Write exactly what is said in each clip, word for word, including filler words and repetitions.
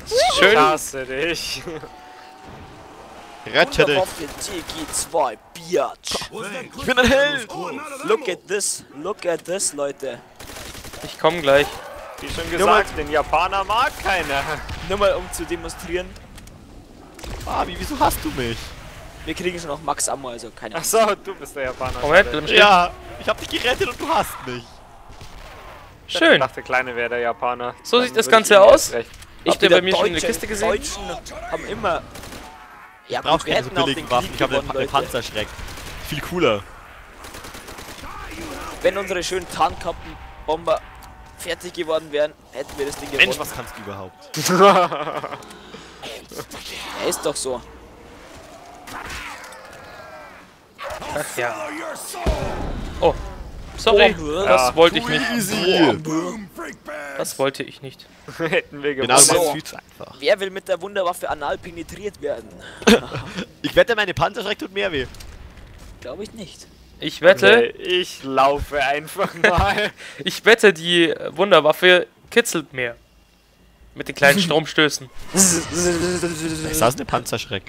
Schön. Ich hasse dich. Rette dich. Wunderwaffe T G zwei, Biatch. Ich bin ein Held. Look at this, look at this, Leute. Ich komme gleich. Wie schon gesagt, den Japaner mag keiner. Nur mal um zu demonstrieren, Fabi, wieso hast du mich? wir kriegen schon noch Max Ammo, also keine Ahnung. Achso, du bist der Japaner. Moment, schade. bleib stehen. Ja, ich hab dich gerettet und du hast mich. Ich Schön. dachte, Kleine wäre der Japaner. So Dann sieht das würde Ganze ich ihm aus. erst recht. Habt ihr bei mir schon eine Kiste gesehen? Deutschen haben immer... Ja, Ich brauch wir keine so hätten auch billigen den Waffen, Krieg ich hab den, gewonnen, Pa- den Leute. Panzerschreck. Viel cooler. Wenn unsere schönen Tarnkappenbomber fertig geworden wären, hätten wir das Ding Mensch, gewonnen. was kannst du überhaupt? Er ist doch so. Ach ja. Oh. Sorry. Oh, Das ja. wollte ich nicht. Easy. Das wollte ich nicht. Hätten wir Genau, gewonnen. das So. ist viel zu einfach. Wer will mit der Wunderwaffe anal penetriert werden? Ich wette, meine Panzerschreck tut mehr weh. Glaube ich nicht. Ich wette, Nee, ich laufe einfach mal. ich wette, die Wunderwaffe kitzelt mehr. Mit den kleinen Stromstößen. Ist das eine Panzerschreck?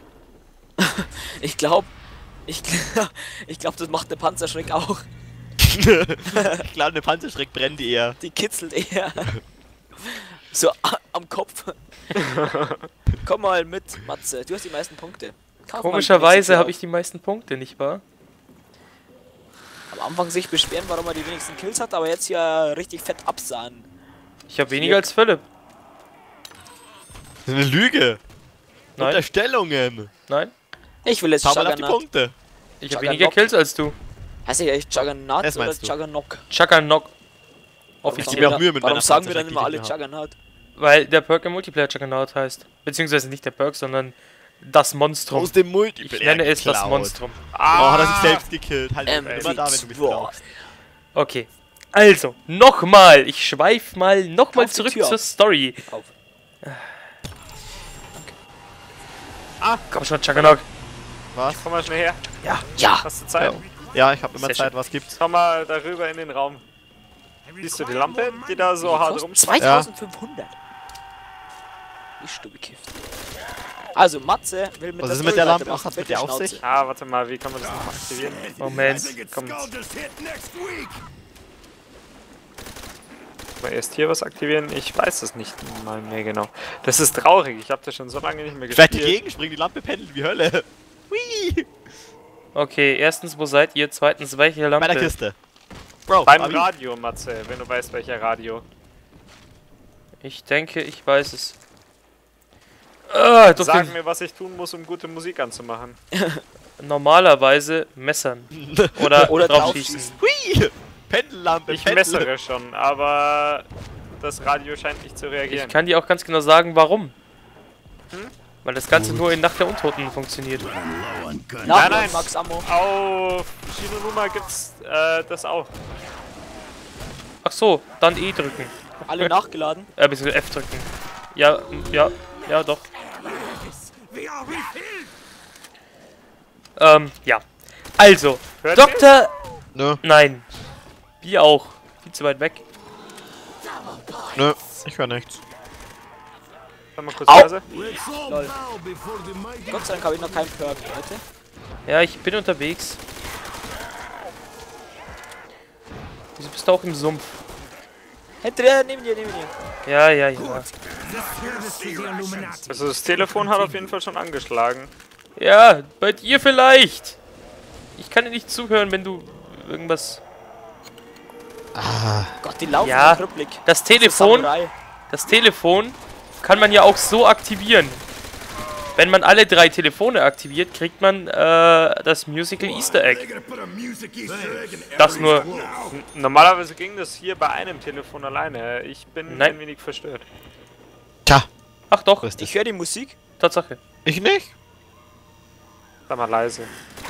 Ich glaube, ich, gl- ich glaube, das macht der Panzerschreck auch. Ich glaube, eine Panzerschreck brennt eher. Die kitzelt eher. So a- am Kopf. Komm mal mit, Matze. Du hast die meisten Punkte. Kauf mal Komischerweise die habe ich die meisten Punkte, nicht wahr? Am Anfang sich beschweren, warum er die wenigsten Kills hat, aber jetzt ja richtig fett absahen. Ich habe weniger als Philipp. Das ist eine Lüge. Nein, Unterstellungen. nein. Ich will jetzt Schau mal auf die Juggernaut. Punkte. Ich habe Juggernaut. weniger Kills als du. Heißt ich eigentlich Juggernaut Das oder meinst du? Juggernock? Chuggernock. Warum geb Offiziell. mir auch sagen Mühe wir- mit Warum meiner sagen wir dann Panzerschreck, immer die alle ich hab. Juggernaut? Weil der Perk im Multiplayer Juggernaut heißt. Beziehungsweise nicht der Perk, sondern das Monstrum. Aus dem Ich Multiplayer. nenne es das geklaut. Monstrum. Oh, hat er sich selbst gekillt. Halt Ähm, immer da, wenn du mich boah. brauchst. Okay. Also, nochmal. Ich schweif mal nochmal Kauf die zurück Tür zur auf. Story. Auf. Ah, komm schon, Juggernaut. Was? Komm mal schnell her. Ja! Hast du Zeit? Ja, ich habe immer Sehr Zeit, schön. was gibt's. Komm mal darüber in den Raum. Siehst du die Lampe, die da so hart rum... zweitausendfünfhundert. Wie stubbekifft. Also, Matze will mit Was der ist mit der Story Lampe? weitermachen. Was hat's mit Bitte der auf Schnauze. sich? Ah, warte mal, wie kann man das noch aktivieren? Moment. Komm. Mal erst hier was aktivieren? Ich weiß es nicht mal mehr genau. Das ist traurig, ich habe das schon so lange nicht mehr Ich werde gespielt. dagegen springen, die Lampe pendelt wie Hölle. Hui! Okay, erstens, wo seid ihr? Zweitens, welche Lampe? Bei der Kiste. Bro, Beim Fabi? Radio, Matze, wenn du weißt, welcher Radio. Ich denke, ich weiß es. Ah, doch Sag den- mir, was ich tun muss, um gute Musik anzumachen. normalerweise messern. Oder, Oder draufschießen. Hui! Pendellampe, Ich Pendel. messere schon, aber das Radio scheint nicht zu Ich reagieren. kann dir auch ganz genau sagen, warum. Hm? Weil das Ganze nur in Nacht der Untoten funktioniert. Nach Nein, nein. Max Ammo. Auf Shinonuma gibt's äh, das auch. Ach so, dann E drücken. Alle nachgeladen. Äh, bisschen F drücken. Ja, m, ja, ja, doch. Ähm, ja. Also, Hört ihr? Doktor... Nö, Nein. Wir auch. Viel zu weit weg. nö, ich höre nichts. Sag mal kurz Au. leise. Lol. Gott sei Dank habe ich noch keinen Perk, Leute. Ja, ich bin unterwegs. Wieso bist du auch im Sumpf? Hinter dir, neben dir, neben dir. Ja, ja, ja. Also das Telefon hat auf jeden Fall schon angeschlagen. Ja, bei dir vielleicht. Ich kann dir nicht zuhören, wenn du irgendwas... Gott, die laufen Ja, so krüppelig. Das So Telefon, Samurai. das Telefon kann man ja auch so aktivieren. Wenn man alle drei Telefone aktiviert, kriegt man äh, das Musical Easter Egg. Das nur. N normalerweise ging das hier bei einem Telefon alleine. Ich bin Nein. ein wenig verstört. Tja, Ach doch, wo ist das? Ich höre die Musik. Tatsache. Ich nicht? Sag mal leise.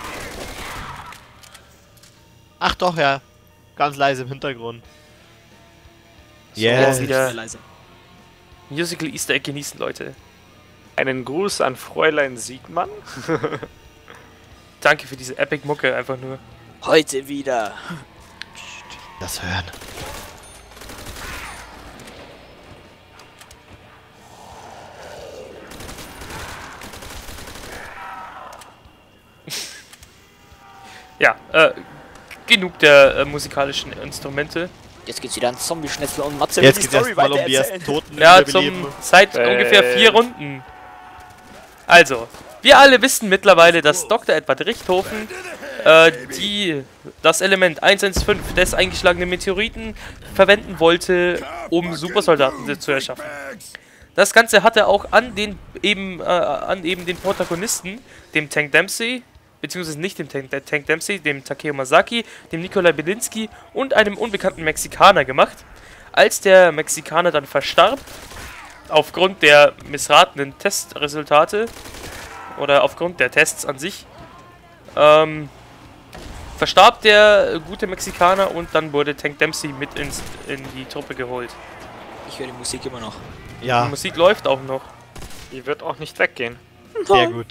Ach doch, ja. Ganz leise im Hintergrund. So, Yes. wieder leise. Musical Easter Egg genießen, Leute. Einen Gruß an Fräulein Siegmann. Danke für diese Epic Mucke, einfach nur. Heute wieder. Das hören. ja, äh, genug der äh, musikalischen Instrumente. Jetzt geht's wieder an Zombie-Schnitzel und Matze Jetzt will geht's die Story erstmal um die weitererzählen. ersten Toten Ja, wiederbeleben. zum seit Äh. ungefähr vier Runden. Also, wir alle wissen mittlerweile, dass Doktor Edward Richthofen äh, die, das Element eins eins fünf des eingeschlagenen Meteoriten verwenden wollte, um Supersoldaten zu erschaffen. Das Ganze hat er auch an den eben, äh, an eben den Protagonisten, dem Tank Dempsey, beziehungsweise nicht dem Tank, Tank Dempsey, dem Takeo Masaki, dem Nikolai Belinsky und einem unbekannten Mexikaner gemacht. Als der Mexikaner dann verstarb, aufgrund der missratenen Testresultate, oder aufgrund der Tests an sich, ähm, verstarb der gute Mexikaner und dann wurde Tank Dempsey mit ins, in die Truppe geholt. Ich höre die Musik immer noch. Die Ja, Musik läuft auch noch. Die wird auch nicht weggehen. sehr gut.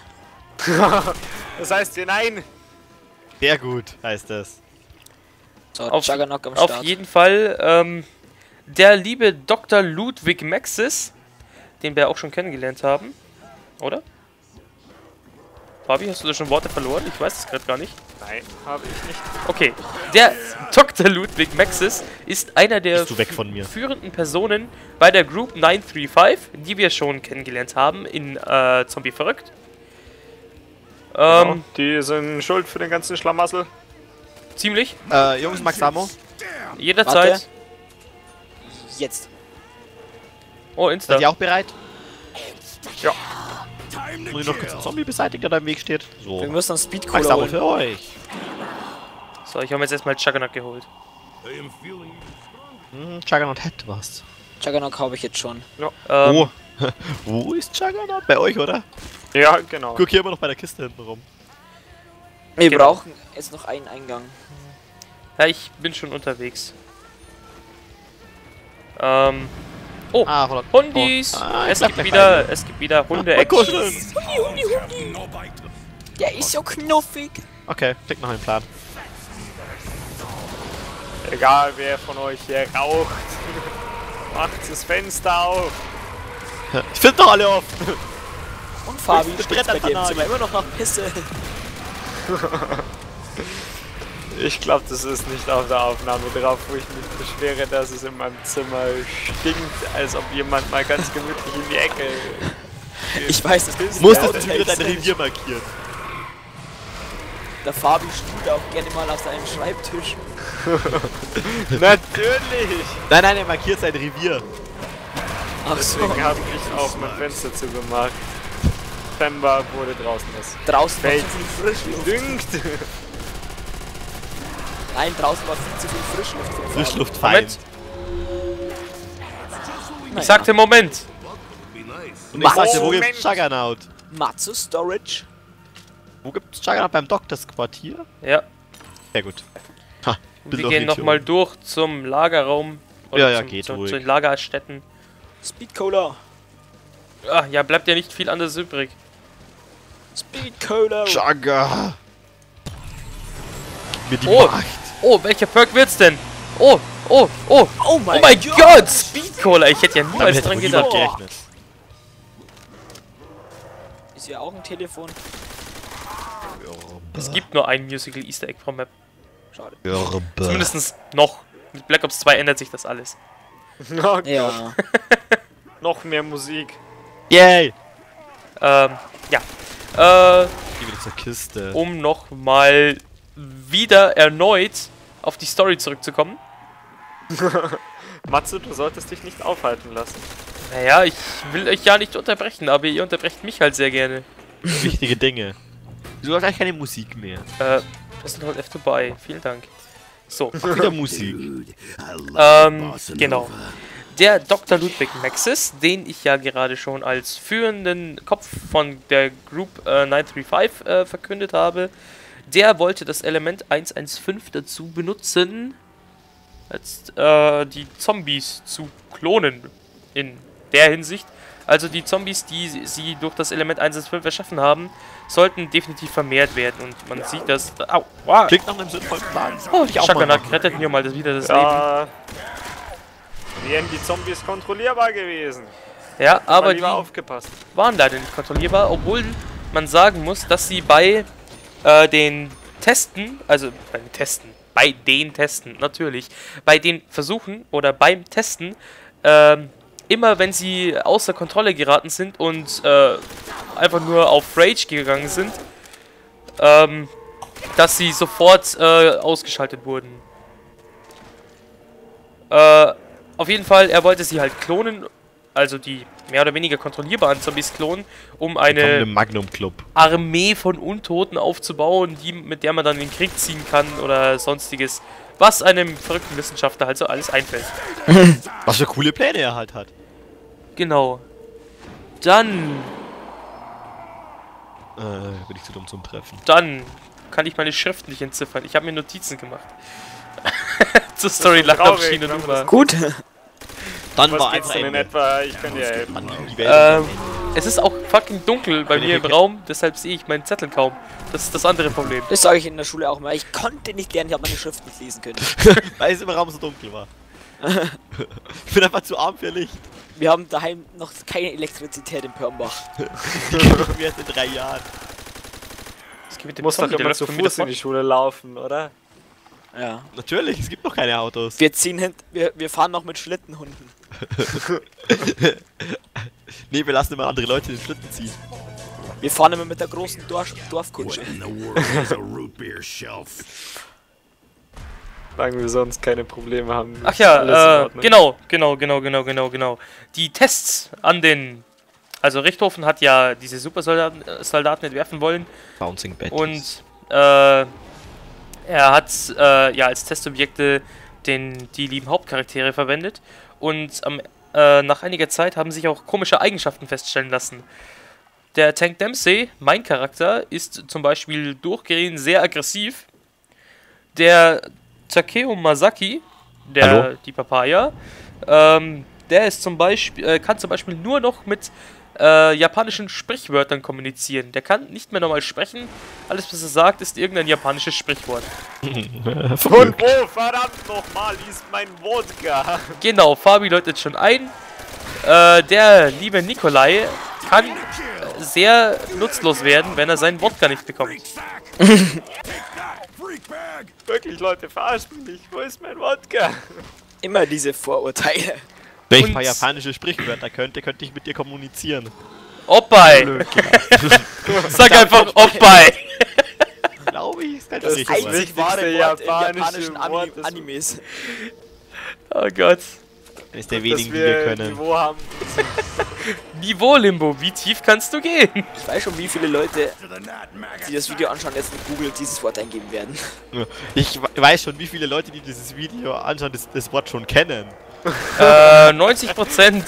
Das heißt, nein! Sehr gut heißt das. So, Auf, Juggernaut am Start. auf jeden Fall, ähm, der liebe Doktor Ludwig Maxis, den wir auch schon kennengelernt haben, oder? Fabi, hast du da schon Worte verloren? Ich weiß es gerade gar nicht. Nein, habe ich nicht. Okay, der Doktor Ludwig Maxis ist einer der Bist du weg von mir? führenden Personen bei der Group neun drei fünf, die wir schon kennengelernt haben in äh, Zombie Verrückt. Ähm, Genau, die sind schuld für den ganzen Schlamassel. ziemlich. Äh, Jungs, Max Ammo? Jederzeit. Warte. Jetzt. Oh, Insta. Seid ihr auch bereit? Ja. Muss ich noch kurz einen Zombie beseitigen, der da im Weg steht? So. Wir müssen einen Speed Max Cola Ammo holen. für euch. So, ich habe mir jetzt erstmal Juggernaut geholt. Hm, Juggernaut hätte was. Juggernaut habe ich jetzt schon. Ähm, Wo? Wo ist Juggernaut? Bei euch, oder? Ja, genau. Guck hier immer noch bei der Kiste hinten rum. Wir Genau. brauchen jetzt noch einen Eingang. Ja, ich bin schon unterwegs. Ähm. Oh, Ah, hundert. Hundis! Oh. Ah, es, ich gibt bleib wieder, es gibt wieder Mal Hunde-Action. kuscheln. Der ist so knuffig. Okay, klick noch einen Plan. Egal wer von euch hier raucht. Macht das Fenster auf. Ich finde doch alle offen. Und Fabi Höchste steht bei dir im Bretterpanage. Zimmer immer noch nach Pisse. Ich glaube, das ist nicht auf der Aufnahme drauf, wo ich mich beschwere, dass es in meinem Zimmer stinkt, als ob jemand mal ganz gemütlich in die Ecke. Ich weiß, das ist Musstest du wieder dein Revier markieren? Der Fabi stuhlt auch gerne mal auf seinem Schreibtisch. Natürlich! Nein, nein, er markiert sein Revier. Ach so. Deswegen habe ich auch mein Fenster zugemacht. Pemba wurde draußen ist. Draußen war Fällt. zu viel Frischluft. Düngt! Nein, draußen war viel zu viel Frischluft. für den Fabi. Frischluftfeind. Ich Naja. sagte Moment. Und ich sagte, wo Moment. gibt's Juggernaut? Matze Storage. Wo gibt's Juggernaut? Beim Doktors Quartier? Ja, Sehr gut. Ha, wir gehen nochmal durch zum Lagerraum. Ja, ja, zum, geht zu, ruhig. zu den Lagerstätten. Speed Cola. Ah, ja, bleibt ja nicht viel anderes übrig. Speed Cola. Jugger! Mir die Oh. Macht. Oh, welcher Perk wird's denn? Oh, oh, oh. Oh mein, Oh mein Gott, Speed Cola. Ich hätte ja Damit niemals hätte dran wohl niemand gedacht. gerechnet. Ist ja auch ein Telefon. Es gibt nur ein Musical Easter Egg pro Map. Schade. Zumindest noch. Mit Black Ops zwei ändert sich das alles. Oh Gott. Ja. Noch mehr Musik. Yay! Ähm, ja. Äh, Geh wieder zur Kiste. um nochmal wieder erneut auf die Story zurückzukommen. Matze, du solltest dich nicht aufhalten lassen. Naja, ich will euch ja nicht unterbrechen, aber ihr unterbrecht mich halt sehr gerne. Wichtige Dinge. Du hast eigentlich keine Musik mehr. Äh, das sind halt F vorbei. Vielen Dank. So, Wieder Musik. ähm, genau. Der Doktor Ludwig Maxis, den ich ja gerade schon als führenden Kopf von der Group äh, neun drei fünf äh, verkündet habe, der wollte das Element eins eins fünf dazu benutzen, jetzt, äh, die Zombies zu klonen. In der Hinsicht. Also die Zombies, die sie durch das Element eins eins fünf erschaffen haben, sollten definitiv vermehrt werden. Und man sieht das... Au, wow. Klingt nach einem sinnvollen Plan. Oh, ich auch mal Juggernaut machen. rettet mir mal das wieder das Leben. Ja. Wären die Zombies kontrollierbar gewesen. Ja, Aber aber die lieber aufgepasst. waren leider nicht kontrollierbar, obwohl man sagen muss, dass sie bei äh, den Testen, also bei den Testen, bei den Testen natürlich, bei den Versuchen oder beim Testen, ähm, immer wenn sie außer Kontrolle geraten sind und äh, einfach nur auf Rage gegangen sind, ähm, dass sie sofort äh, ausgeschaltet wurden. Äh, auf jeden Fall, er wollte sie halt klonen, also die mehr oder weniger kontrollierbaren Zombies klonen, um eine Magnum Club. Armee von Untoten aufzubauen, die, mit der man dann in den Krieg ziehen kann oder sonstiges, was einem verrückten Wissenschaftler halt so alles einfällt. Was für coole Pläne er halt hat. Genau. Dann, Äh, bin ich zu dumm zum Treffen. dann kann ich meine Schrift nicht entziffern. Ich habe mir Notizen gemacht. Zur Story Das ist lacht auf traurig, Schiene wenn man Nummer. das- Gut. Dann Was war geht's einfach denn in Ende. etwa? Ich kann dir helfen. Mann, die Welt Ähm, ist am Ende. es ist auch fucking dunkel bei mir im Raum, deshalb sehe ich meinen Zettel kaum. Das ist das andere Problem. Das sage ich in der Schule auch mal. Ich konnte nicht lernen, ich habe meine Schrift nicht lesen können. Weil es im Raum so dunkel war. Ich bin einfach zu arm für Licht. Wir haben daheim noch keine Elektrizität in Pörnbach. Die kriegen wir erst in drei Jahren. Es gibt mit Du dem musst doch Zombie, der immer läuft zu von mir Fuß in davon. die Schule laufen, oder? Ja. Natürlich, es gibt noch keine Autos. Wir ziehen hin, wir, wir fahren noch mit Schlittenhunden. Nee, wir lassen immer andere Leute den Schlitten ziehen. Wir fahren immer mit der großen Dorf Dorfkutsche. In the world is a root beer shelf? Solange wir sonst keine Probleme haben. Ach ist alles in ja, äh, Ordnung. genau, genau, genau, genau, genau, genau. Die Tests an den... Also Richthofen hat ja diese Supersoldaten äh, Soldaten entwerfen wollen Bouncing Betties. und äh, er hat äh, ja als Testobjekte den, die lieben Hauptcharaktere verwendet und am, äh, nach einiger Zeit haben sich auch komische Eigenschaften feststellen lassen. Der Tank Dempsey, mein Charakter, ist zum Beispiel durchgehend sehr aggressiv. Der Takeo Masaki, der Hallo? die Papaya, ähm, der ist zum Beispiel, äh, kann zum Beispiel nur noch mit äh, japanischen Sprichwörtern kommunizieren. Der kann nicht mehr normal sprechen. Alles, was er sagt, ist irgendein japanisches Sprichwort. Und wo, verdammt nochmal, ist mein Wodka? Genau, Fabi läutet schon ein. Äh, der liebe Nikolai kann äh, sehr nutzlos werden, wenn er seinen Wodka nicht bekommt. Wirklich, Leute, verarschen mich. Wo ist mein Wodka? Immer diese Vorurteile. Wenn ich Und- ein paar japanische Sprichwörter könnte, könnte ich mit dir kommunizieren. Oppai! Sag einfach Oppai! Glaube ich, ist kein Das das ist richtig. wichtigste Einzig wahre Wort in japanische japanischen Ami Wort ist- Animes. Oh Gott. Das ist der Dass wenigen, die wir wir können. Niveau haben. Niveau-Limbo, wie tief kannst du gehen? Ich weiß schon, wie viele Leute, die das Video anschauen, jetzt in Google dieses Wort eingeben werden. Ich weiß schon, wie viele Leute, die dieses Video anschauen, das, das Wort schon kennen. Äh, neunzig Prozent.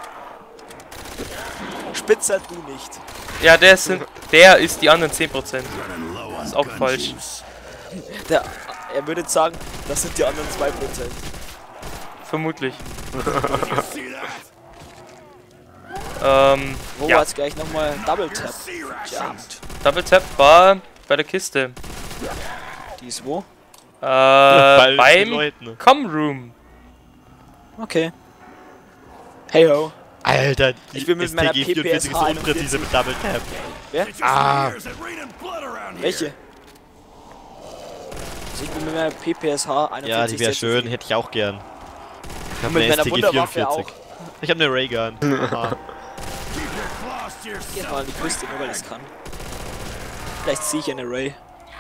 Spitzer du nicht. Ja, der ist, der ist die anderen zehn Prozent. Das ist auch falsch. Der, er würde jetzt sagen, das sind die anderen zwei Prozent. Vermutlich. ähm, Wo ja, war jetzt gleich nochmal Double Tap? Jumped. Double Tap war bei der Kiste. Die ist wo? Äh, Bei den beim Leuten. Com Room. Okay. Hey ho. Alter, die Ich bin mit meiner S T G P P S vierundvierzig H ist so unpräzise mit Double Tap. Wer? Ah, Welche? Also ich bin mit meiner P P S H einundvierzig. ja, die wäre sehr schön, zufrieden. hätte ich auch gern. Ich hab Mit eine meiner S T G Wunderwaffe vierundvierzig. Ich hab eine Raygun. Aha. Geht mal an die Küste, nur weil ich kann. Vielleicht ziehe ich eine Ray.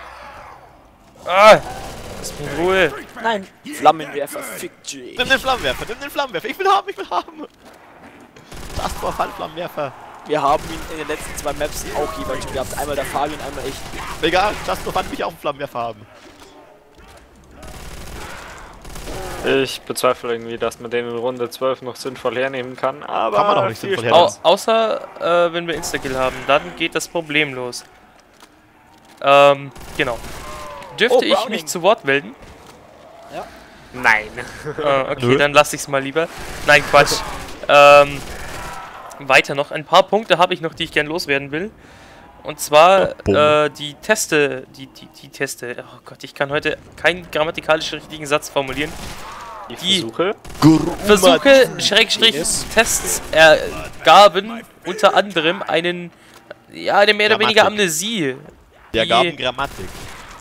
Ah! Lass mich in Ruhe. Nein, Flammenwerfer, fick G. Nimm den Flammenwerfer, nimm den Flammenwerfer. Ich will haben, ich will haben. Das war Fallflammenwerfer. Wir haben ihn in den letzten zwei Maps auch jeweils schon gehabt. Einmal der Fabian, einmal ich. Egal, Just for Fun will ich auch einen Flammenwerfer haben. Ich bezweifle irgendwie, dass man den in Runde zwölf noch sinnvoll hernehmen kann, aber Kann man auch nicht viel sinnvoll Spaß. Au außer, äh, wenn wir Instakill haben, dann geht das Problem los. Ähm, genau. Dürfte Oh, ich Browning. mich zu Wort melden? Nein. Äh, okay, Nö. dann lasse ich es mal lieber. Nein, Quatsch. ähm, weiter noch. Ein paar Punkte habe ich noch, die ich gern loswerden will. Und zwar Bumm. äh, die Teste, die, die, die Teste. Oh Gott, ich kann heute keinen grammatikalisch richtigen Satz formulieren. Die Die- Versuche. Versuche, Schrägstrich, Tests ergaben unter anderem einen, ja, eine mehr oder Grammatik. weniger Amnesie. Der Die- gaben Grammatik.